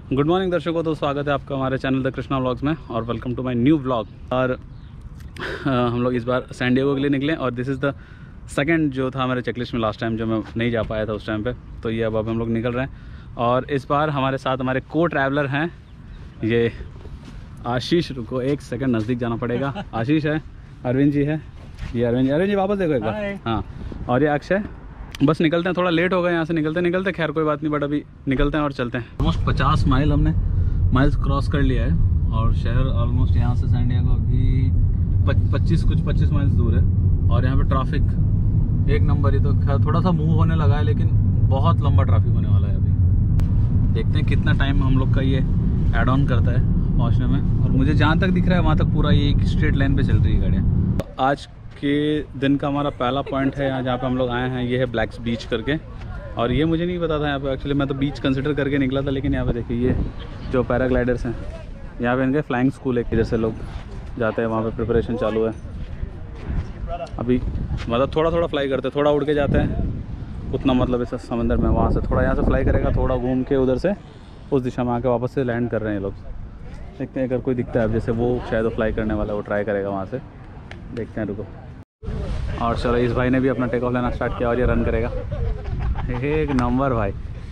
Good morning दर्शकों, तो स्वागत है आपका हमारे चैनल द कृष्णा व्लॉग्स में और welcome to my new vlog. और हम लोग इस बार सैन डिएगो के लिए निकले और दिस इज़ द सेकंड जो था हमारे चेकलिस्ट में लास्ट टाइम, जो मैं नहीं जा पाया था उस टाइम पे। तो ये अब हम लोग निकल रहे हैं और इस बार हमारे साथ हमारे को ट्रैवलर हैं ये आशीष। रुको एक सेकंड, नज़दीक जाना पड़ेगा। आशीष है, अरविंद जी है, ये अरविंद जी वापस देखो एक बार। हाँ, और ये अक्षय। बस निकलते हैं, थोड़ा लेट हो गए यहाँ से निकलते। खैर कोई बात नहीं, बट अभी निकलते हैं और चलते हैं। ऑलमोस्ट 50 माइल हमने माइल्स क्रॉस कर लिया है और शहर ऑलमोस्ट यहाँ से सैन डिएगो अभी 25 माइल्स दूर है। और यहाँ पे ट्रैफिक एक नंबर ही, तो थोड़ा सा मूव होने लगा है लेकिन बहुत लंबा ट्रैफिक होने वाला है अभी। देखते हैं कितना टाइम हम लोग का ये एड ऑन करता है पहुँचने में। और मुझे जहाँ तक दिख रहा है वहाँ तक पूरा ये एक स्ट्रेट लाइन पे चल रही है गाड़ियाँ। तो आज के दिन का हमारा पहला पॉइंट है यहाँ जहाँ पे हम लोग आए हैं, ये है ब्लैक्स बीच करके। और ये मुझे नहीं पता था यहाँ पे, एक्चुअली मैं तो बीच कंसिडर करके निकला था, लेकिन यहाँ पे देखिए ये जो पैराग्लाइडर्स हैं यहाँ पे इनके फ्लाइंग स्कूल है, जैसे लोग जाते हैं वहाँ पे प्रिपरेशन चालू है अभी। मतलब थोड़ा फ्लाई करते हैं, थोड़ा उड़ के जाते हैं उतना, मतलब इस समंदर में वहाँ से थोड़ा यहाँ से फ्लाई करेगा, थोड़ा घूम के उधर से उस दिशा में आके वापस से लैंड कर रहे हैं ये लोग। देखते हैं अगर कोई दिखता है, जैसे वो शायद फ्लाई करने वाला है, वो ट्राई करेगा वहाँ से। देखते हैं, रुको। और चलो, इस भाई ने भी अपना टेक ऑफ लेना स्टार्ट किया और ये रन करेगा। एक नंबर भाई,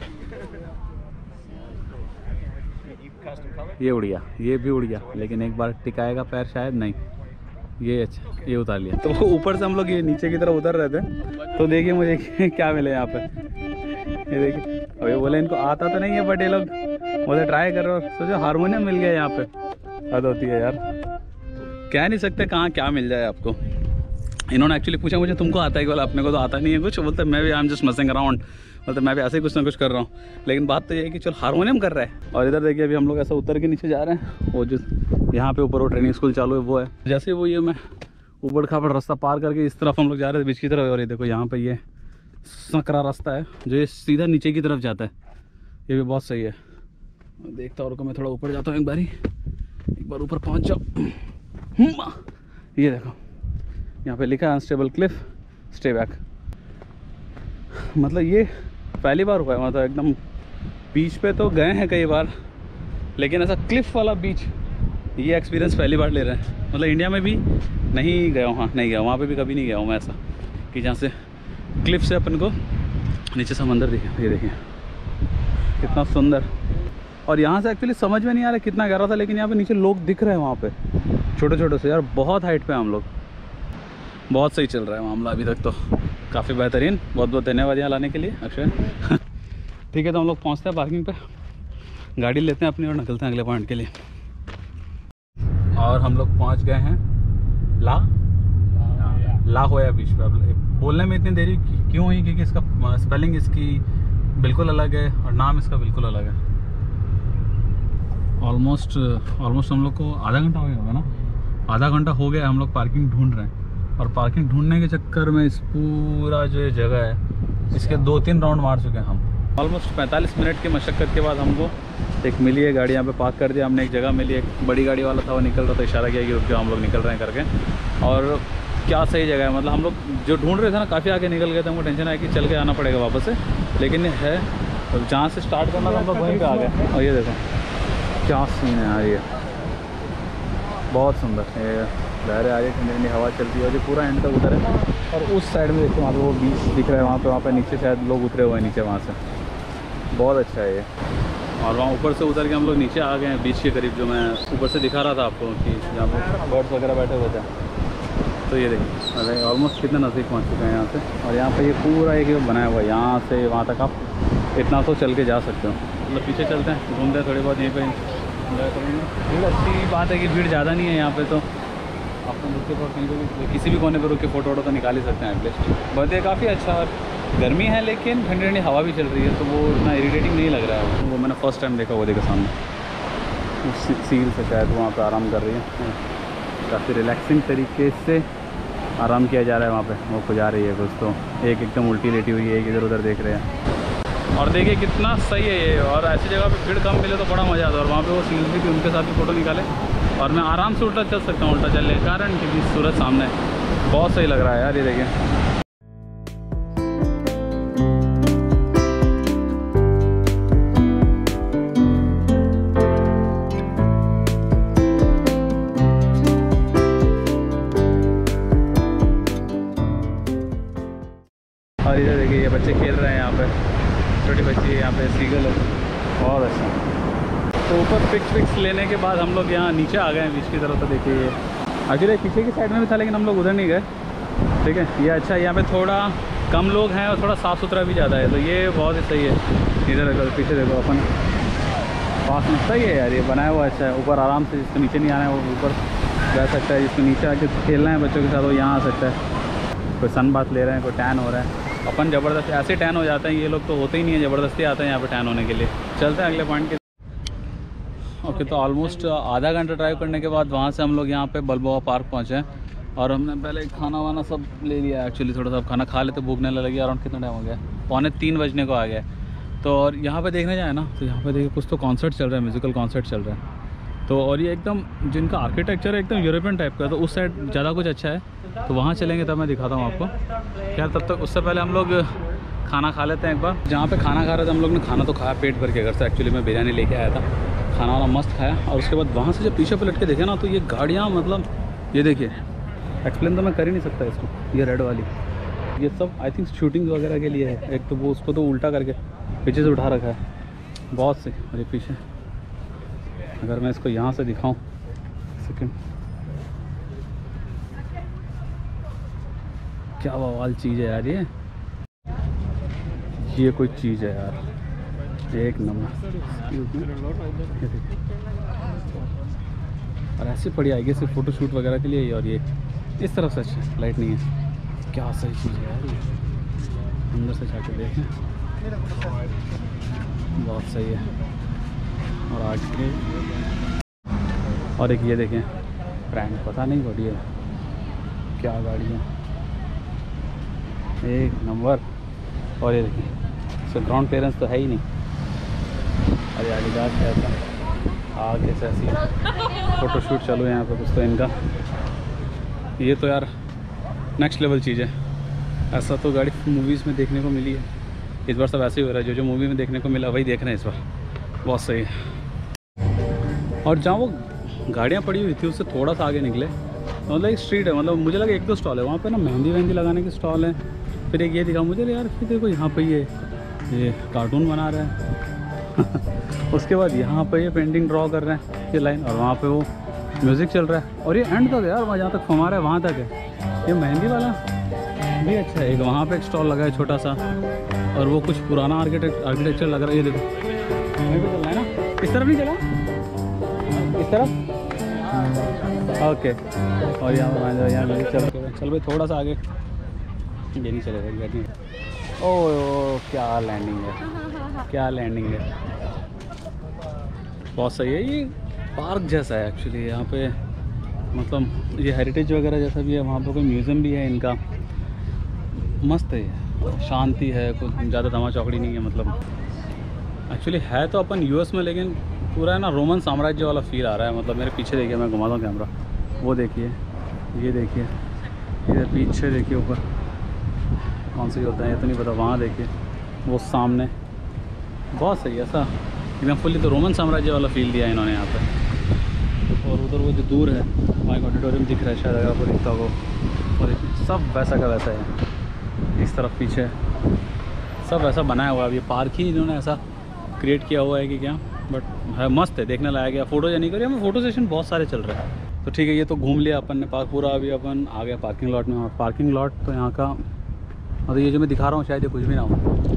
ये उड़ गया, ये भी उड़ गया, लेकिन एक बार टिकाएगा पैर शायद नहीं। ये अच्छा, ये उतार लिया। तो ऊपर से हम लोग ये नीचे की तरफ उतर रहे थे, तो देखिए मुझे क्या मिले यहाँ पे। ये देखिए, अब ये बोले इनको आता तो नहीं है, बट ये लोग मुझे ट्राई कर रहे हो। सोचो हारमोनियम मिल गया यहाँ पे, हद होती है यार। कह नहीं सकते कहाँ क्या मिल जाए आपको। इन्होंने एक्चुअली पूछा मुझे तुमको आता है, बोला अपने को तो आता नहीं है कुछ। बोलते मैं भी I am just messing around, बोलते मैं भी ऐसे ही कुछ ना कुछ कर रहा हूँ। लेकिन बात तो ये है कि चलो हारमोनियम कर रहा है। और इधर देखिए अभी हम लोग ऐसा उतर के नीचे जा रहे हैं। वो जो यहाँ पे ऊपर वो ट्रेनिंग स्कूल चालू है वो है। जैसे वो ये मैं ऊबड़ खाबड़ रास्ता पार करके इस तरफ हम लोग जा रहे थे, बीच की तरफ। और ये देखो यहाँ पे ये सकरा रास्ता है जो ये सीधा नीचे की तरफ जाता है। ये भी बहुत सही है। देखता और को मैं थोड़ा ऊपर जाता हूँ, एक बार ऊपर पहुँच जाओ। ये देखो यहाँ पे लिखा है अनस्टेबल क्लिफ स्टे बैक। मतलब ये पहली बार हुआ है, मतलब एकदम बीच पे तो गए हैं कई बार, लेकिन ऐसा क्लिफ वाला बीच ये एक्सपीरियंस पहली बार ले रहे हैं। मतलब इंडिया में भी नहीं गया हूँ, हाँ नहीं गया, वहाँ पे भी कभी नहीं गया हूँ मैं ऐसा कि जहाँ से क्लिफ से अपन को नीचे समंदर दिखे। ये देखिए कितना सुंदर। और यहाँ से एक्चुअली समझ में नहीं आ रहा कितना गहरा था, लेकिन यहाँ पे नीचे लोग दिख रहे हैं वहाँ पे छोटे से। यार बहुत हाइट पे हम लोग, बहुत सही चल रहा है मामला अभी तक तो, काफ़ी बेहतरीन। बहुत धन्यवाद यहाँ लाने के लिए अक्षय। ठीक है, तो हम लोग पहुँचते हैं पार्किंग पे, गाड़ी लेते हैं अपनी और निकलते हैं अगले पॉइंट के लिए। और हम लोग पहुँच गए हैं ला होया बीच पे। अब बोलने में इतनी देरी क्यों हुई, क्योंकि इसका स्पेलिंग इसकी बिल्कुल अलग है और नाम इसका बिल्कुल अलग है। ऑलमोस्ट हम लोग को आधा घंटा हो गया होगा ना, आधा घंटा हो गया हम लोग पार्किंग ढूंढ रहे हैं। और पार्किंग ढूंढने के चक्कर में इस पूरा जो जगह है इसके 2-3 राउंड मार चुके हैं हम। ऑलमोस्ट 45 मिनट की मशक्क़त के बाद हमको एक मिली है गाड़ी, यहाँ पे पार्क कर दिया हमने। एक जगह मिली, एक बड़ी गाड़ी वाला था वो निकल रहा था, इशारा किया कि रुक जाओ, हम लोग निकल रहे हैं करके। और क्या सही जगह है, मतलब हम लोग जो ढूंढ रहे थे ना काफ़ी आगे निकल गए थे। हमको टेंशन आया कि चल के आना पड़ेगा वापस से, लेकिन है जहाँ से स्टार्ट करना था हम लोग वहीं पर आ गए। और ये देखो क्या सीन है यार, ये बहुत सुंदर है। लहरें आ रही है, ठंडी ठंडी हवा चलती है और ये पूरा एंड तक उधर है। और उस साइड में देखो वहाँ पे वो बीच दिख रहा है, वहाँ पे नीचे शायद लोग उतरे हुए हैं नीचे वहाँ से। बहुत अच्छा है ये। और वहाँ ऊपर से उतर के हम लोग नीचे आ गए हैं बीच के करीब, जो मैं ऊपर से दिखा रहा था आपको कि जहाँ पे बर्ड्स वगैरह बैठे हुए थे। तो ये देखिए अरे ऑलमोस्ट कितने नज़दीक पहुँच चुके हैं यहाँ से। और यहाँ पर ये पूरा एक बनाया हुआ है, यहाँ से वहाँ तक आप इतना तो चल के जा सकते हो। मतलब पीछे चलते हैं, घूमते हैं थोड़ी बहुत यहीं पर। भीड़ अच्छी बात है कि भीड़ ज़्यादा नहीं है यहाँ पे, तो आप रुक के कहीं पर किसी भी कोने पर रुक के फ़ोटो तो निकाल ही सकते हैं एटलीस्ट। बट ये काफ़ी अच्छा, और गर्मी है लेकिन ठंडी ठंडी हवा भी चल रही है, तो वो इतना इरिटेटिंग नहीं लग रहा है। वो मैंने फर्स्ट टाइम देखा, वो देखा सामने सील से शायद वहाँ पर आराम कर रही है। काफ़ी रिलैक्सिंग तरीके से आराम किया जा रहा है वहाँ पर। वो को जा रही है कुछ, तो एक एकदम उल्टी लेटी हुई है, एक इधर उधर देख रहे हैं। और देखिए कितना सही है ये। और ऐसी जगह पे भीड़ कम मिले तो बड़ा मज़ा आता है। और वहाँ पे वो सील्स भी थी, उनके साथ भी फ़ोटो निकाले। और मैं आराम से उल्टा चल सकता हूँ, उल्टा चलने के कारण, क्योंकि सूरज सामने बहुत सही लग रहा है यार। ये देखिए अच्छा। तो ऊपर पिक्स लेने के बाद हम लोग यहाँ नीचे आ गए हैं बीच की तरफ। तो देखिए ये एक्चुअली पीछे की साइड में भी था लेकिन हम लोग उधर नहीं गए। ठीक है, ये अच्छा है, यहाँ पे थोड़ा कम लोग हैं और थोड़ा साफ़ सुथरा भी ज़्यादा है, तो ये बहुत ही सही है। इधर देखो, पीछे देखो, अपन पास में सही है यार, ये बनाया हुआ अच्छा है। ऊपर आराम से जिसको नीचे नहीं आना है वो ऊपर जा सकता है, जिसको नीचे आके खेलना है बच्चों के साथ वो यहाँ आ सकता है। कोई सन बात ले रहे हैं, कोई टैन हो रहा है, अपन ज़बरदस्ती ऐसे टैन हो जाते हैं। ये लोग तो होते ही नहीं है, ज़बरदस्ती आते हैं यहाँ पे टैन होने के लिए। चलते हैं अगले पॉइंट के। ओके, तो ऑलमोस्ट आधा घंटा ड्राइव करने के बाद वहाँ से हम लोग यहाँ पे बलबोआ पार्क पहुँचे हैं और हमने पहले खाना वाना सब ले लिया। एक्चुअली थोड़ा सा खाना खा लेते, भूखने लगी। अराउंड कितना टाइम हो गया, 2:45 बजने को आ गया। तो और यहाँ पे देखने जाए ना, तो यहाँ पे देखिए कुछ तो कॉन्सर्ट चल रहा है, म्यूज़िकल कॉन्सर्ट चल रहा है। तो और ये एकदम जिनका आर्किटेक्चर है एकदम यूरोपियन टाइप का, तो उस साइड ज़्यादा कुछ अच्छा है, तो वहाँ चलेंगे तब मैं दिखाता हूँ आपको। क्या तब तक उससे पहले हम लोग खाना खा लेते हैं एक बार। जहाँ पे खाना खा रहे थे हम लोग ने खाना तो खाया पेट भर के घर से। एक्चुअली मैं बिरयानी लेके आया था, खाना वाला मस्त खाया। और उसके बाद वहाँ से जब पीछे पलट के देखे ना, तो ये गाड़ियाँ मतलब ये देखिए, एक्सप्लेन तो मैं कर ही नहीं सकता इसको। ये रेड वाली, ये सब आई थिंक शूटिंग वगैरह के लिए है। एक तो वो उसको तो उल्टा करके पीछे से उठा रखा है, बहुत से। और ये पीछे अगर मैं इसको यहाँ से दिखाऊं, सेकंड, क्या बवाल चीज़ है यार ये कोई चीज़ है यार, एक नंबर। और ऐसी पड़ी आएगी सिर्फ फ़ोटो शूट वगैरह के लिए। और ये इस तरफ से अच्छा लाइट नहीं है, क्या सही चीज़ है यार ये। अंदर से जाके देखें, बहुत सही है। और आगे और एक ये देखें ब्रांड, पता नहीं बड़ी है क्या गाड़ियाँ, एक नंबर। और ये देखिए इसका ग्राउंड क्लियरेंस तो है ही नहीं। अरे आगे कैसा आगे से ऐसी फ़ोटो शूट चालू है यहाँ पे कुछ तो इनका। ये तो यार नेक्स्ट लेवल चीज़ है। ऐसा तो गाड़ी मूवीज़ में देखने को मिली है, इस बार सब ऐसे ही हो रहा है। जो मूवी में देखने को मिला वही देख रहे हैं इस बार, बहुत सही है। और जहाँ वो गाड़ियाँ पड़ी हुई थी उससे थोड़ा सा आगे निकले तो मतलब एक स्ट्रीट है, मतलब मुझे लगा 1-2 स्टॉल है वहाँ पे ना, मेहंदी वहंदी लगाने के स्टॉल है। फिर एक ये दिखा मुझे यार, फिर देखो यहाँ पे ये कार्टून बना रहा है उसके बाद यहाँ पे ये पेंटिंग ड्रॉ कर रहे हैं ये लाइन, और वहाँ पे वो म्यूज़िक चल रहा है। और ये एंड तक यार, वहाँ जहाँ तक फमा रहा है वहाँ तक है। ये मेहंदी वाला भी अच्छा है। एक वहाँ पे एक स्टॉल लगा है छोटा सा, और वो कुछ पुराना आर्किटेक्चर लग रहा है। ये देखो वहीं पे चलना है ना, इस तरफ नहीं चला, इस तरफ ओके। और यहाँ चल भाई थोड़ा सा आगे, ये नहीं चलेगा गाड़ी। ओ क्या लैंडिंग है, क्या लैंडिंग है, बहुत सही है। ये पार्क जैसा है एक्चुअली, यहाँ पे मतलब ये हेरिटेज वगैरह जैसा भी है। वहाँ पे कोई म्यूज़ियम भी है इनका, मस्त है, शांति है, कुछ ज़्यादा धमा चौकड़ी नहीं है। मतलब एक्चुअली है तो अपन यूएस में, लेकिन पूरा है ना रोमन साम्राज्य वाला फील आ रहा है। मतलब मेरे पीछे देखिए, मैं घुमाता हूँ कैमरा, वो देखिए, ये देखिए, इधर पीछे देखिए, ऊपर कौन सी होता है ये तो नहीं पता, वहाँ देखिए, वो सामने, बहुत सही है। ऐसा एकदम फुल्ली तो रोमन साम्राज्य वाला फील दिया इन्होंने यहाँ पे। और उधर वो जो दूर है वहाँ एक ऑडिटोरियम दिख रहा है शायद, अगर आपको दिखता हो। और सब वैसा का वैसा है, इस तरफ पीछे सब वैसा बनाया हुआ है। अब ये पार्क ही इन्होंने ऐसा क्रिएट किया हुआ है कि क्या, बट है मस्त है, देखने लायक है। फ़ोटो या नहीं करिए, हमें फ़ोटो सेशन बहुत सारे चल रहे हैं। तो ठीक है, ये तो घूम लिया अपन ने पार्क पूरा। अभी अपन आ गया पार्किंग लॉट में। और पार्किंग लॉट तो यहाँ का, मतलब ये जो मैं दिखा रहा हूँ शायद ये कुछ भी ना हो।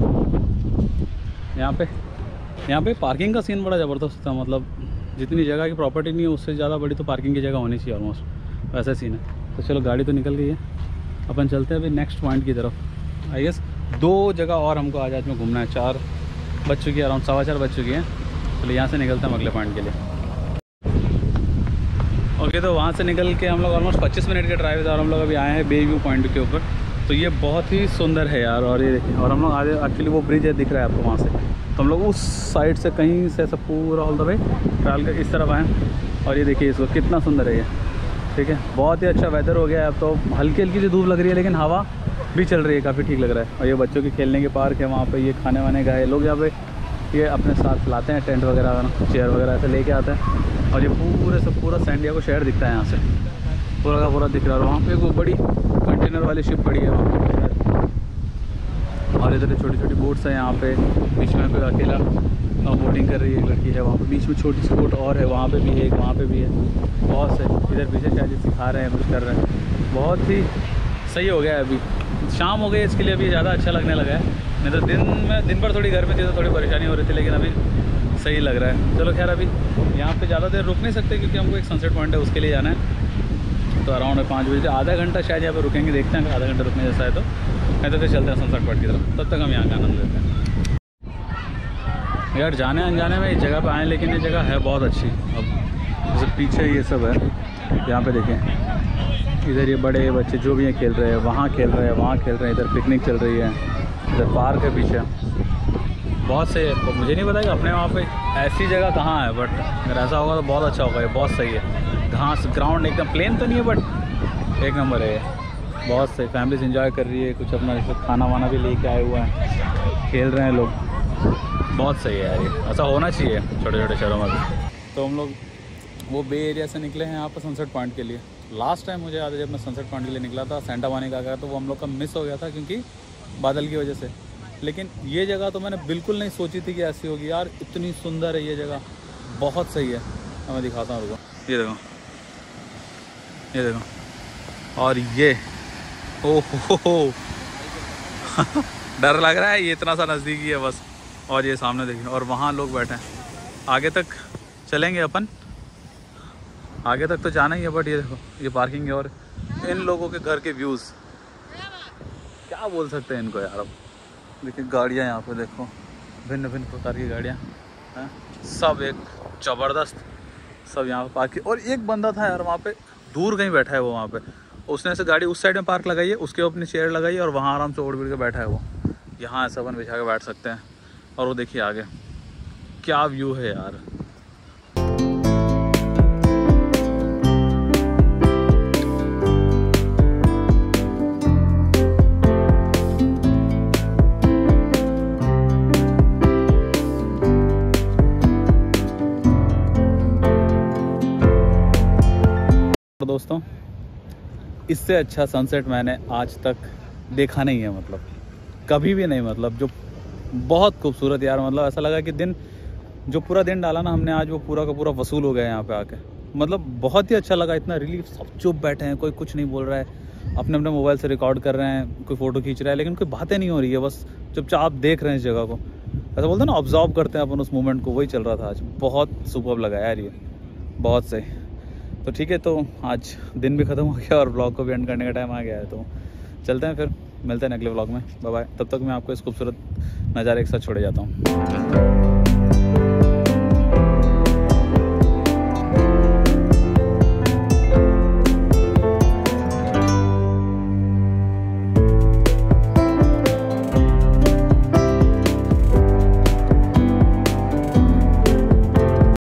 यहाँ पे पार्किंग का सीन बड़ा ज़बरदस्त था। मतलब जितनी जगह की प्रॉपर्टी नहीं है उससे ज़्यादा बड़ी तो पार्किंग की जगह होनी चाहिए ऑलमोस्ट, वैसा सीन है। तो चलो गाड़ी तो निकल गई है, अपन चलते हैं अभी नेक्स्ट पॉइंट की तरफ। आई गेस 2 जगह और हमको आज में घूमना है। 4 बज चुकी है, अराउंड 4:15 बज चुकी हैं। चलो यहाँ से निकलते हैं अगले पॉइंट के लिए। ओके, तो वहाँ से निकल के हम लोग ऑलमोस्ट 25 मिनट के ड्राइव था और हम लोग अभी आए हैं बे व्यू पॉइंट के ऊपर। तो ये बहुत ही सुंदर है यार। और ये देखिए, और हम लोग आगे एक्चुअली वो ब्रिज है दिख रहा है आपको वहाँ से, तो हम लोग उस साइड से कहीं से सब पूरा ऑल द वे ट्रैवल कर इस तरफ आए। और ये देखिए इसको कितना सुंदर है ये, ठीक है। बहुत ही अच्छा वेदर हो गया है अब तो, हल्की हल्की सी धूप लग रही है लेकिन हवा भी चल रही है, काफ़ी ठीक लग रहा है। और ये बच्चों के खेलने के पार्क है, वहाँ पे ये खाने वाने का है। लोग यहाँ पे ये अपने साथ लाते हैं टेंट वगैरह, चेयर वगैरह ऐसे लेके आते हैं। और ये पूरे से पूरा सैन डिएगो शहर दिखता है यहाँ से, पूरा का पूरा दिख रहा है। और वहाँ पे वो बड़ी कंटेनर वाली शिप पड़ी है वहाँ पे, और इधर छोटी छोटी बोट्स हैं यहाँ पे। बीच में कोई अकेला बोटिंग कर रही है एक लड़की है वहाँ पे, बीच में छोटी सी बोट और है, वहाँ पे भी है एक, वहाँ पे भी है, बहुत से इधर पीछे शायद सिखा रहे हैं, कुछ कर रहे हैं। बहुत ही सही हो गया है। अभी शाम हो गई इसके लिए अभी ज़्यादा अच्छा लगने लगा है, नहीं तो दिन भर थोड़ी गर्मी थी तो थोड़ी परेशानी हो रही थी, लेकिन अभी सही लग रहा है। चलो खैर, अभी यहाँ पे ज़्यादा देर रुक नहीं सकते क्योंकि हमको एक सनसेट पॉइंट है उसके लिए जाना है। तो अराउंड 5 बजे आधा घंटा शायद यहाँ पे रुकेंगे, देखते हैं अगर आधा घंटा रुकने जैसा है तो, नहीं तो फिर चलते हैं सनसेट पॉइंट की तरफ। तब तक हम यहाँ का आनंद लेते हैं। यार जाने अनजाने में इस जगह पे आए, लेकिन ये जगह है बहुत अच्छी। अब जैसे पीछे ये सब है, यहाँ पे देखें, इधर ये बड़े बच्चे जो भी हैं खेल रहे हैं, वहाँ खेल रहे हैं, वहाँ खेल रहे हैं, इधर पिकनिक चल रही है, इधर पार्क है पीछे, बहुत सही है। मुझे नहीं पता कि अपने वहाँ पे ऐसी जगह कहाँ है, बट अगर ऐसा होगा तो बहुत अच्छा होगा। ये बहुत सही है, घास ग्राउंड एकदम प्लेन तो नहीं है बट एक नंबर है ये। बहुत सही, फैमिलीज एंजॉय कर रही है, कुछ अपना खाना वाना भी लेके आए हुए हैं, खेल रहे हैं लोग, बहुत सही है यार। ये ऐसा होना चाहिए छोटे छोटे शहरों में भी। तो हम लोग वो बे एरिया से निकले हैं यहाँ पर सनसेट पॉइंट के लिए। लास्ट टाइम मुझे याद है जब मैं सनसेट पॉइंट के लिए निकला था, सेंटा मोनिका का, तो वो हम लोग का मिस हो गया था क्योंकि बादल की वजह से। लेकिन ये जगह तो मैंने बिल्कुल नहीं सोची थी कि ऐसी होगी यार, इतनी सुंदर है ये जगह, बहुत सही है। मैं दिखाता हूँ रुको, ये देखो, ये देखो, और ये ओहो डर लग रहा है, ये इतना सा नज़दीकी है बस। और ये सामने देखिए, और वहाँ लोग बैठे हैं। आगे तक चलेंगे अपन, आगे तक तो जाना ही है, बट ये देखो ये पार्किंग है और इन लोगों के घर के व्यूज़, क्या बोल सकते हैं इनको यार। अब देखिए गाड़ियाँ यहाँ पे देखो, भिन्न भिन्न प्रकार की गाड़ियाँ हैं, सब एक ज़बरदस्त, सब यहाँ पे पार्किंग। और एक बंदा था यार वहाँ पे, दूर कहीं बैठा है वो वहाँ पे, उसने ऐसे गाड़ी उस साइड में पार्क लगाई है, उसके अपनी चेयर लगाई है और वहाँ आराम से ओढ़ बिड़ के बैठा है वो। यहाँ ऐसा अपन बिछा के बैठ सकते हैं। और वो देखिए आगे क्या व्यू है यार। दोस्तों, इससे अच्छा सनसेट मैंने आज तक देखा नहीं है, मतलब कभी भी नहीं, मतलब जो बहुत खूबसूरत यार। मतलब ऐसा लगा कि दिन जो पूरा दिन डाला ना हमने आज, वो पूरा का पूरा वसूल हो गया यहाँ पे आके। मतलब बहुत ही अच्छा लगा, इतना रिलीफ, सब चुप बैठे हैं, कोई कुछ नहीं बोल रहा है, अपने अपने मोबाइल से रिकॉर्ड कर रहे हैं, कोई फ़ोटो खींच रहा है, लेकिन कोई बातें नहीं हो रही है, बस चुपचाप देख रहे हैं इस जगह को। ऐसा बोलते हैं ना, ऑब्जर्व करते हैं अपन उस मोमेंट को, वही चल रहा था आज। बहुत सुपर्ब लगा यार ये, बहुत सही। तो ठीक है, तो आज दिन भी ख़त्म हो गया और ब्लॉग को भी एंड करने का टाइम आ गया है, तो चलते हैं, फिर मिलते हैं अगले ब्लॉग में। Bye bye. तब तक मैं आपको इस खूबसूरत नज़ारे के साथ छोड़े जाता हूँ।